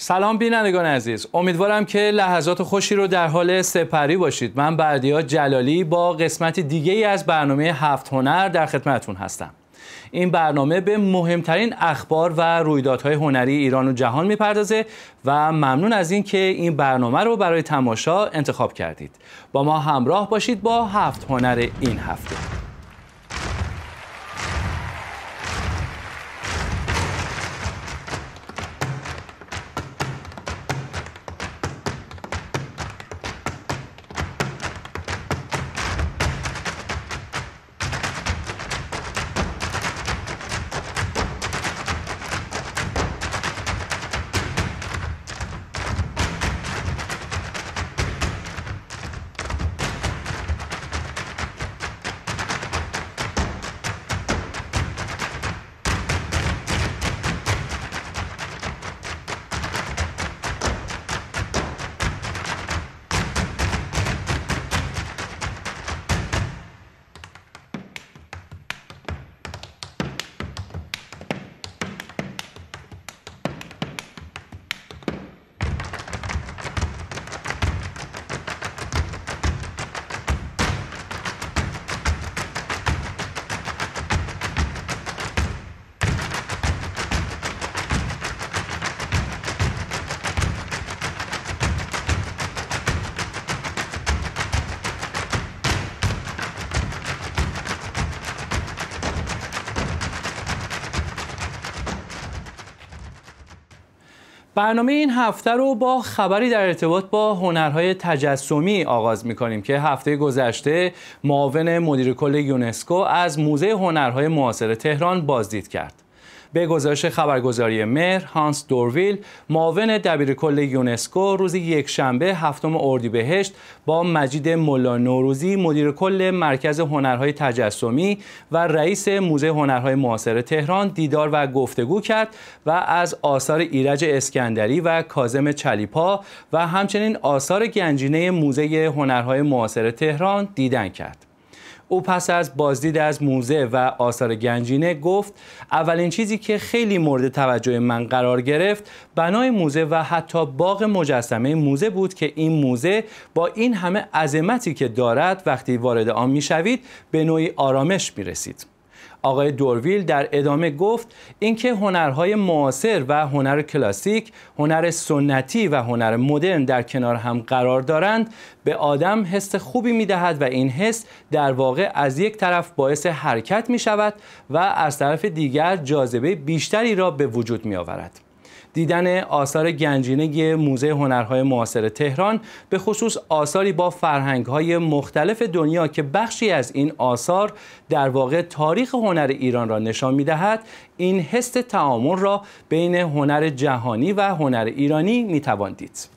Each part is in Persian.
سلام بینندگان عزیز، امیدوارم که لحظات خوشی رو در حال سپری باشید. من بردیا جلالی با قسمت دیگه ای از برنامه 7 هنر در خدمتتون هستم. این برنامه به مهمترین اخبار و رویدادهای هنری ایران و جهان میپردازه و ممنون از این که این برنامه رو برای تماشا انتخاب کردید. با ما همراه باشید با 7 هنر این هفته. برنامه این هفته رو با خبری در ارتباط با هنرهای تجسمی آغاز می‌کنیم که هفته گذشته معاون مدیر کل یونسکو از موزه هنرهای معاصر تهران بازدید کرد. به گزارش خبرگزاری مهر، هانس دورویل، معاون دبیر کل یونسکو، روز یکشنبه 7 اردیبهشت با مجید ملا نوروزی، مدیر کل مرکز هنرهای تجسمی و رئیس موزه هنرهای معاصر تهران دیدار و گفتگو کرد و از آثار ایرج اسکندری و کاظم چلیپا و همچنین آثار گنجینه موزه هنرهای معاصر تهران دیدن کرد. او پس از بازدید از موزه و آثار گنجینه گفت اولین چیزی که خیلی مورد توجه من قرار گرفت بنای موزه و حتی باغ مجسمه موزه بود که این موزه با این همه عظمتی که دارد وقتی وارد آن میشوید به نوعی آرامش میرسید. آقای دورویل در ادامه گفت اینکه هنرهای معاصر و هنر کلاسیک، هنر سنتی و هنر مدرن در کنار هم قرار دارند به آدم حس خوبی می‌دهد و این حس در واقع از یک طرف باعث حرکت می‌شود و از طرف دیگر جاذبه بیشتری را به وجود می‌آورد. دیدن آثار گنجینه موزه هنرهای معاصر تهران، به خصوص آثاری با فرهنگ‌های مختلف دنیا که بخشی از این آثار در واقع تاریخ هنر ایران را نشان می‌دهد، این حس تعامل را بین هنر جهانی و هنر ایرانی می‌توان دید.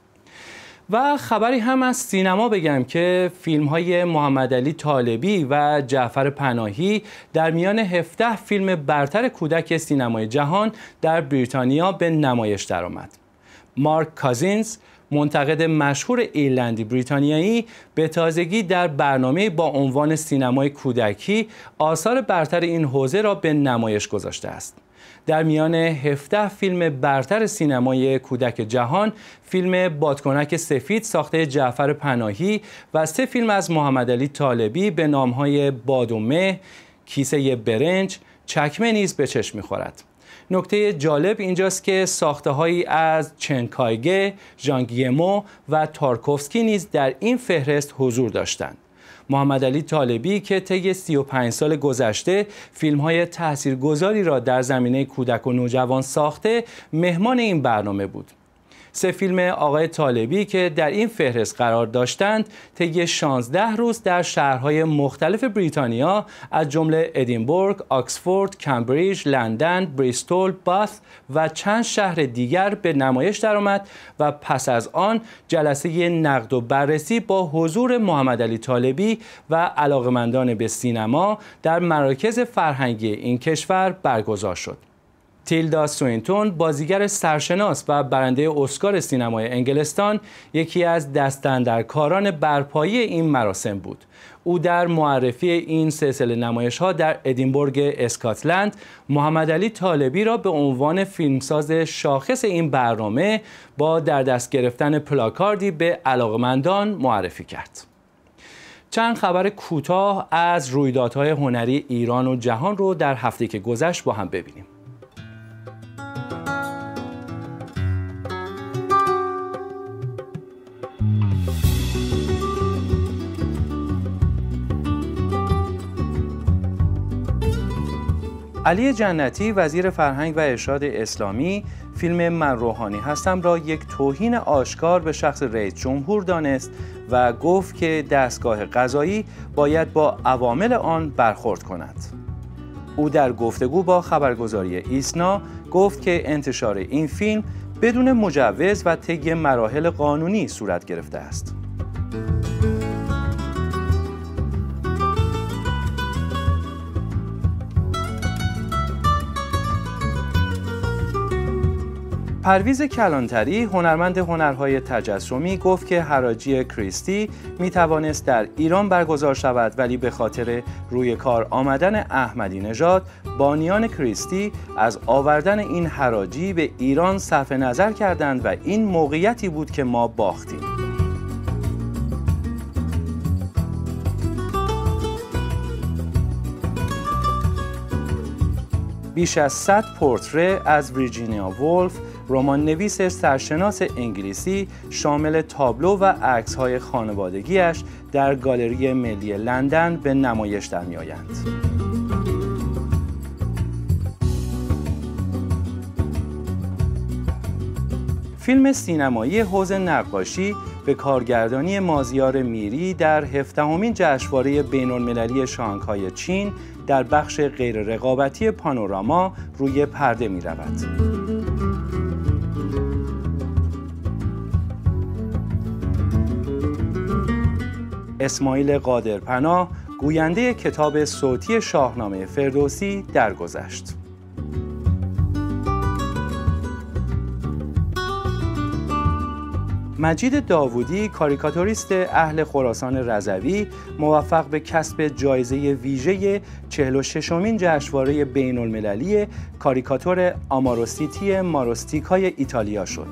و خبری هم از سینما بگم که فیلم‌های محمدعلی طالبی و جعفر پناهی در میان 17 فیلم برتر کودک سینمای جهان در بریتانیا به نمایش درآمد. مارک کازینز، منتقد مشهور ایرلندی بریتانیایی، به تازگی در برنامه با عنوان سینمای کودکی آثار برتر این حوزه را به نمایش گذاشته است. در میان 17 فیلم برتر سینمای کودک جهان، فیلم بادکنک سفید ساخته جعفر پناهی و 3 فیلم از محمدعلی طالبی به نام‌های باد و مه، کیسه برنج، چکمه نیز به چشم می‌خورد. نکته جالب اینجاست که ساخته‌هایی از چنکایگه، ژان گیمو و تارکوفسکی نیز در این فهرست حضور داشتند. محمدعلی طالبی که طی 35 سال گذشته فیلم‌های تاثیرگذاری را در زمینه کودک و نوجوان ساخته، مهمان این برنامه بود. 3 فیلم آقای طالبی که در این فهرست قرار داشتند، طی 16 روز در شهرهای مختلف بریتانیا از جمله ادینبورگ، آکسفورد، کمبریج، لندن، بریستول، بات و چند شهر دیگر به نمایش درآمد و پس از آن جلسه نقد و بررسی با حضور محمدعلی طالبی و علاقه‌مندان به سینما در مراکز فرهنگی این کشور برگزار شد. تیلدا سوینتون، بازیگر سرشناس و برنده اسکار سینمای انگلستان، یکی از دستاندرکاران برپایی این مراسم بود. او در معرفی این سلسله نمایش‌ها در ادینبورگ اسکاتلند، محمد علی طالبی را به عنوان فیلمساز شاخص این برنامه با در دست گرفتن پلاکاردی به علاقه‌مندان معرفی کرد. چند خبر کوتاه از رویدادهای هنری ایران و جهان رو در هفته که گذشت با هم ببینیم. علی جنتی، وزیر فرهنگ و ارشاد اسلامی، فیلم من روحانی هستم را یک توهین آشکار به شخص رئیس جمهور دانست و گفت که دستگاه قضایی باید با عوامل آن برخورد کند. او در گفتگو با خبرگزاری ایسنا گفت که انتشار این فیلم بدون مجوز و طی مراحل قانونی صورت گرفته است. پرویز کلانتری، هنرمند هنرهای تجسمی، گفت که حراجی کریستی می توانست در ایران برگزار شود، ولی به خاطر روی کار آمدن احمدی نژاد، بانیان کریستی از آوردن این حراجی به ایران صرف نظر کردند و این موقعیتی بود که ما باختیم. بیش از 100 پورتره از ویرجینیا وولف، رمان نویس سرشناس انگلیسی، شامل تابلو و عکس‌های خانوادگیش در گالری ملی لندن به نمایش در می‌آیند. فیلم سینمایی حوض نقاشی به کارگردانی مازیار میری در 17مین جشنواره بین‌المللی شانگهای چین در بخش غیر رقابتی پانوراما روی پرده می‌رود. اسماعیل قادرپناه، گوینده کتاب صوتی شاهنامه فردوسی، درگذشت. مجید داوودی، کاریکاتوریست اهل خراسان رضوی، موفق به کسب جایزه ویژه 46مین جشنواره بین‌المللی کاریکاتور آماروسیتی ماروستیکای ایتالیا شد.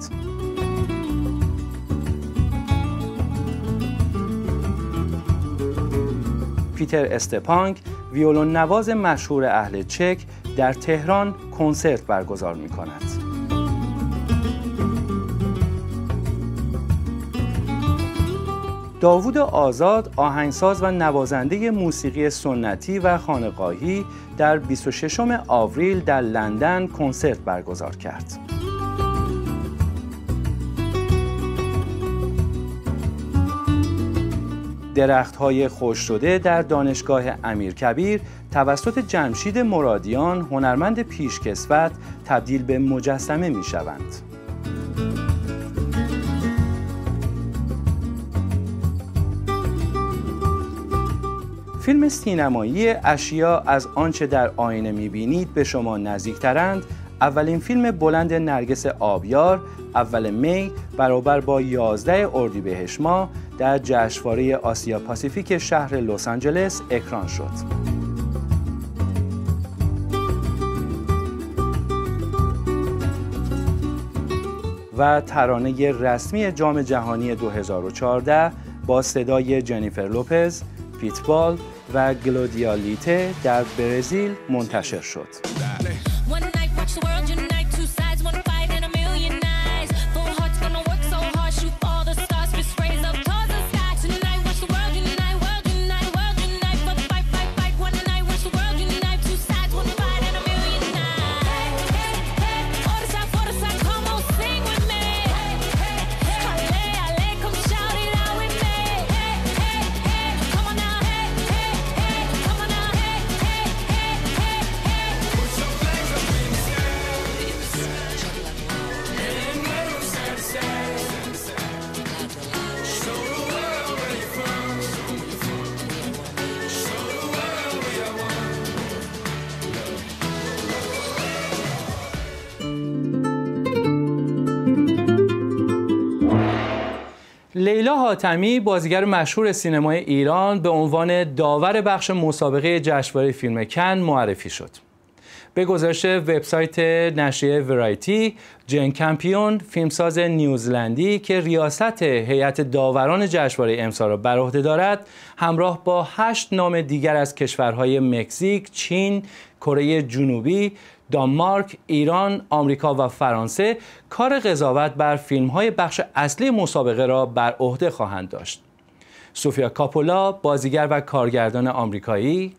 پیتر استپانک، ویولون نواز مشهور اهل چک، در تهران کنسرت برگزار می‌کند. داوود آزاد، آهنگساز و نوازنده موسیقی سنتی و خانقاهی، در 26 آوریل در لندن کنسرت برگزار کرد. درخت‌های خشک شده در دانشگاه امیرکبیر توسط جمشید مرادیان، هنرمند پیشکسوت، تبدیل به مجسمه می‌شوند. فیلم سینمایی اشیا از آنچه در آینه می‌بینید به شما نزدیک‌ترند، اولین فیلم بلند نرگس آبیار، اول می برابر با 11 اردیبهشت ماه در جشنواره آسیا پاسیفیک شهر لس آنجلس اکران شد. و ترانه رسمی جام جهانی 2014 با صدای جنیفر لوپز، فیتبال و گلودیالیته در برزیل منتشر شد. لیلا حاتمی، بازیگر مشهور سینمای ایران، به عنوان داور بخش مسابقه جشنواره فیلم کن معرفی شد. به گزارش وبسایت نشریه ورایتی، جن کمپیون، فیلمساز نیوزلندی که ریاست هیئت داوران جشنواره امسال را بر عهده دارد، همراه با 8 نام دیگر از کشورهای مکزیک، چین، کره جنوبی، دانمارک، ایران، آمریکا و فرانسه کار قضاوت بر فیلم‌های بخش اصلی مسابقه را بر عهده خواهند داشت. سوفیا کاپولا، بازیگر و کارگردان آمریکایی،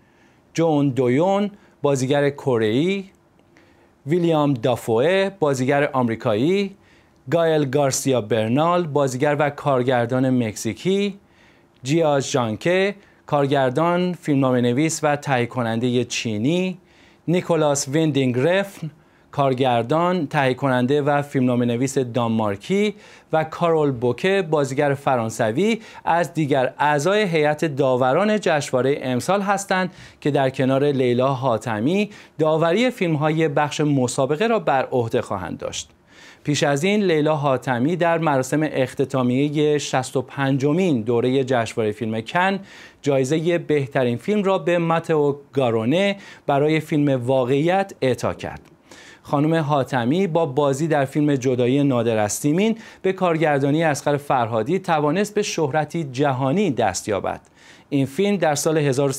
جون دویون، بازیگر کره‌ای، ویلیام دافوه، بازیگر آمریکایی، گایل گارسیا برنال، بازیگر و کارگردان مکزیکی، جیا ژانکه، کارگردان، فیلمنامه‌نویس و تهیه کننده چینی، نیکولاس ویندینگ رفن، کارگردان، تهیه کننده و فیلمنامه‌نویس دانمارکی و کارول بوکه، بازیگر فرانسوی از دیگر اعضای هیئت داوران جشنواره امسال هستند که در کنار لیلا حاتمی داوری فیلم‌های بخش مسابقه را بر عهده خواهند داشت. پیش از این لیلا حاتمی در مراسم اختتامیه 65مین دوره جشنواره فیلم کن جایزه بهترین فیلم را به ماتئو گارونه برای فیلم واقعیت اعطا کرد. خانم حاتمی با بازی در فیلم جدایی نادر از سیمین به کارگردانی اصغر فرهادی توانست به شهرتی جهانی دست یابد. این فیلم در سال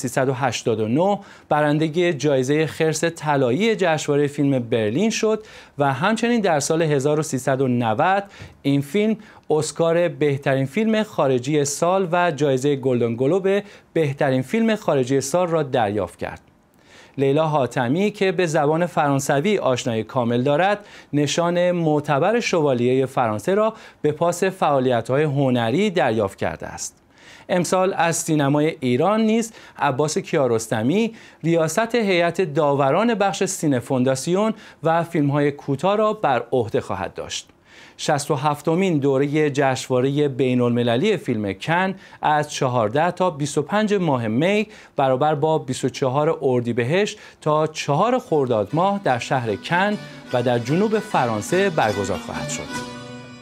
1389 برنده جایزه خرس طلایی جشنواره فیلم برلین شد و همچنین در سال 1390 این فیلم اسکار بهترین فیلم خارجی سال و جایزه گلدن گلوب بهترین فیلم خارجی سال را دریافت کرد. لیلا حاتمی که به زبان فرانسوی آشنایی کامل دارد، نشان معتبر شوالیه فرانسه را به پاس فعالیت‌های هنری دریافت کرده است. امسال از سینمای ایران نیز عباس کیارستمی ریاست هیئت داوران بخش سینه فونداسیون و فیلم‌های کوتاه را بر عهده خواهد داشت. 67مین دوره جشنواره بین‌المللی فیلم کن از 14 تا 25 ماه می برابر با 24 اردیبهشت تا 4 خرداد ماه در شهر کن و در جنوب فرانسه برگزار خواهد شد.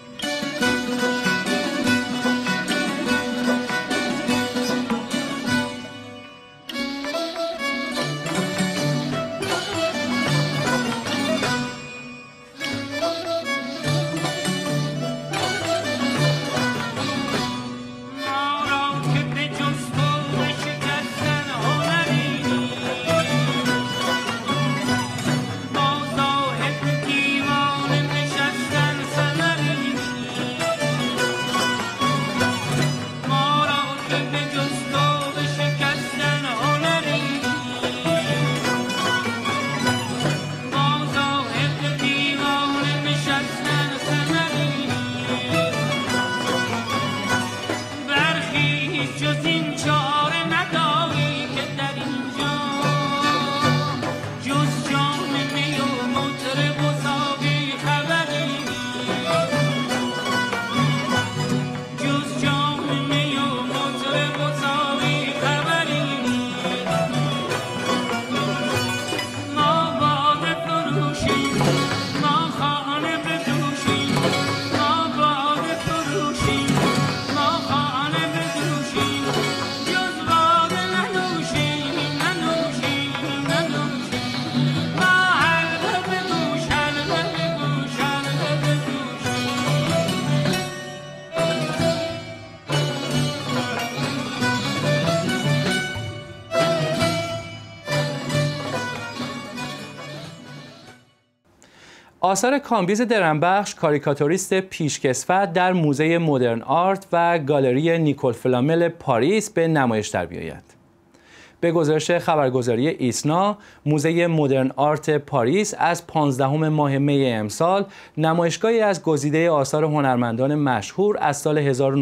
آثار کامبیز درنبخش، کاریکاتوریست پیشکسوت، در موزه مدرن آرت و گالری نیکول فلامل پاریس به نمایش در می‌آید. به گزارش خبرگزاری ایسنا، موزه مدرن آرت پاریس از 15 ماه می امسال نمایشگاهی از گزیده آثار هنرمندان مشهور از سال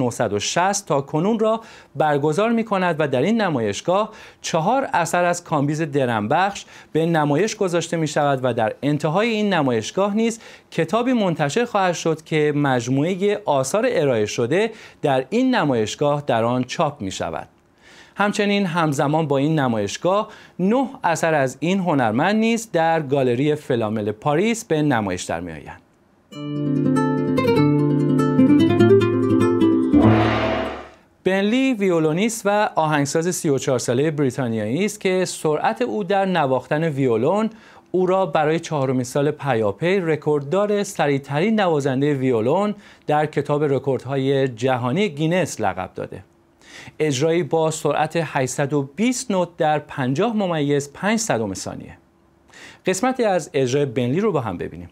1960 تا کنون را برگزار می‌کند و در این نمایشگاه 4 اثر از کامبیز درنبخش به نمایش گذاشته می‌شود و در انتهای این نمایشگاه نیز کتابی منتشر خواهد شد که مجموعه آثار ارائه شده در این نمایشگاه در آن چاپ می‌شود. همچنین همزمان با این نمایشگاه 9 اثر از این هنرمند نیز در گالری فلامل پاریس به نمایش در می‌آیند. بنلی ویولونیست و آهنگساز 34 ساله بریتانیایی است که سرعت او در نواختن ویولون او را برای 4مین سال پیاپی رکورددار سریع‌ترین نوازنده ویولون در کتاب رکوردهای جهانی گینس لقب داده. اجرایی با سرعت 820 نوت در 50.5 ثانیه. قسمتی از اجرای بنلی رو با هم ببینیم.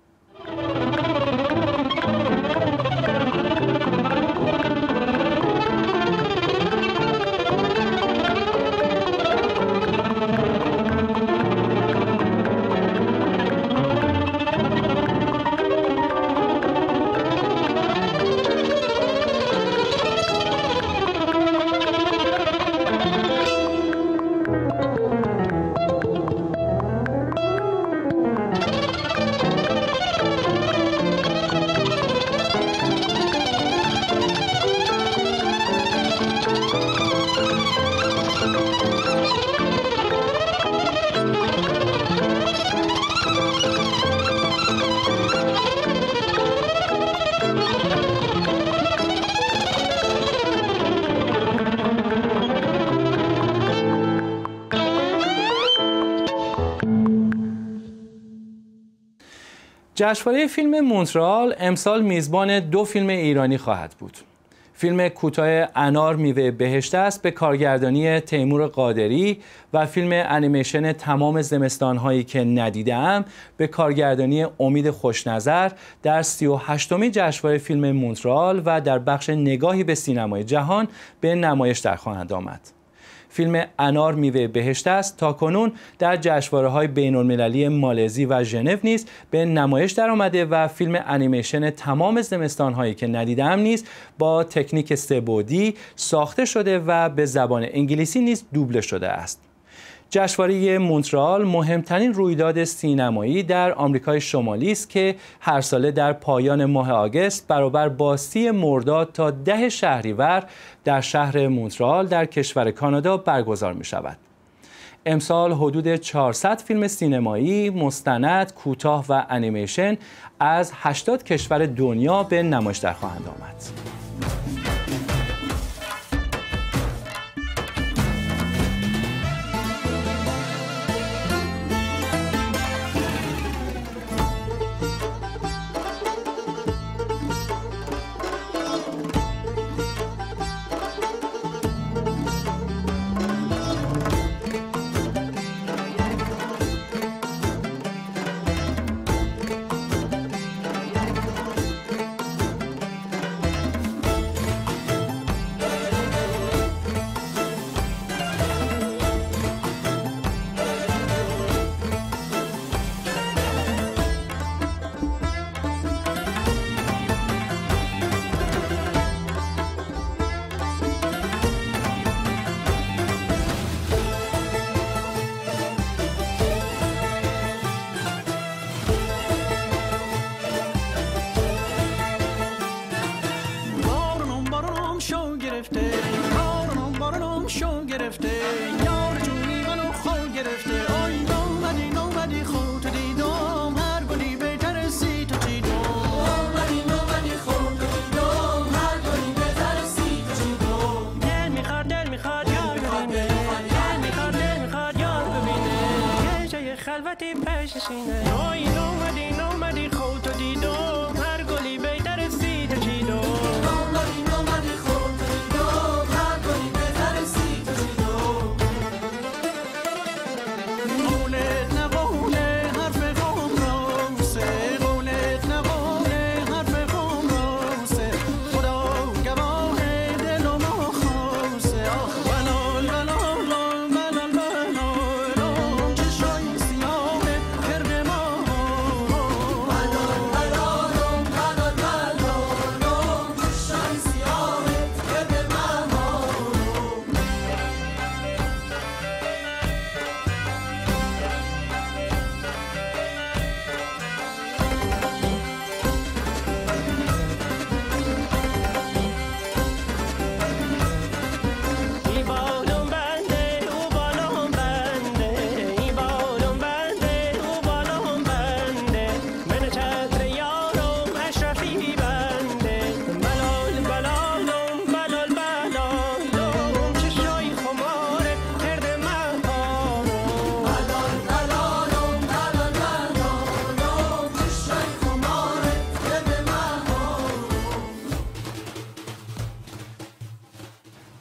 جشنواره فیلم مونترال امسال میزبان 2 فیلم ایرانی خواهد بود. فیلم کوتاه انار میوه بهشت است به کارگردانی تیمور قادری و فیلم انیمیشن تمام زمستان‌هایی که ندیدم به کارگردانی امید خوشنظر در 38مین جشنواره فیلم مونترال و در بخش نگاهی به سینمای جهان به نمایش در خواهند آمد. فیلم انار میوه بهشت است تاکنون در جشنواره‌های بین‌المللی مالزی و ژنو نیز به نمایش درآمده و فیلم انیمیشن تمام زمستان‌هایی که ندیدم نیز با تکنیک 3 بعدی ساخته شده و به زبان انگلیسی نیز دوبله شده است. جشنواره مونترال مهمترین رویداد سینمایی در آمریکای شمالی است که هر ساله در پایان ماه آگوست برابر با 30 مرداد تا 10 شهریور در شهر مونترال در کشور کانادا برگزار می شود. امسال حدود 400 فیلم سینمایی، مستند، کوتاه و انیمیشن از 80 کشور دنیا به نمایش در خواهند آمد.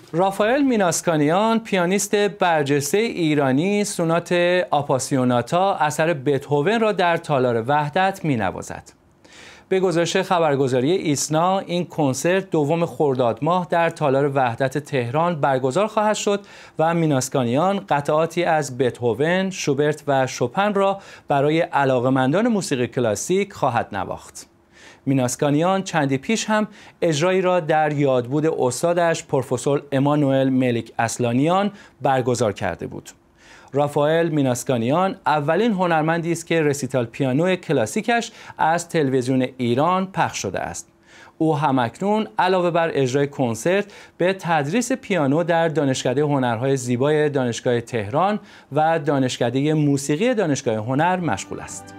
رافائل میناسکانیان، پیانیست برجسته ایرانی، سونات آپاسیوناتا اثر بتهوون را در تالار وحدت می‌نوازد. به گزارش خبرگزاری ایسنا، این کنسرت دوم خرداد ماه در تالار وحدت تهران برگزار خواهد شد و میناسکانیان قطعاتی از بتهوون، شوبرت و شوپن را برای علاقه‌مندان موسیقی کلاسیک خواهد نواخت. میناسکانیان چندی پیش هم اجرایی را در یادبود استادش پروفسور امانوئل ملیک اصلانیان برگزار کرده بود. رافائل میناسکانیان اولین هنرمندی است که رسیتال پیانو کلاسیکش از تلویزیون ایران پخش شده است. او همکنون علاوه بر اجرای کنسرت به تدریس پیانو در دانشکده هنرهای زیبای دانشگاه تهران و دانشکده موسیقی دانشگاه هنر مشغول است.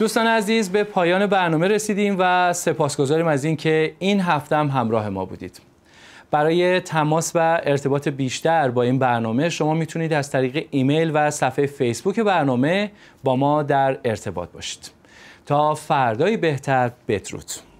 دوستان عزیز، به پایان برنامه رسیدیم و سپاسگزاریم از اینکه این هفته هم همراه ما بودید. برای تماس و ارتباط بیشتر با این برنامه شما میتونید از طریق ایمیل و صفحه فیسبوک برنامه با ما در ارتباط باشید. تا فردایی بهتر، بدرود.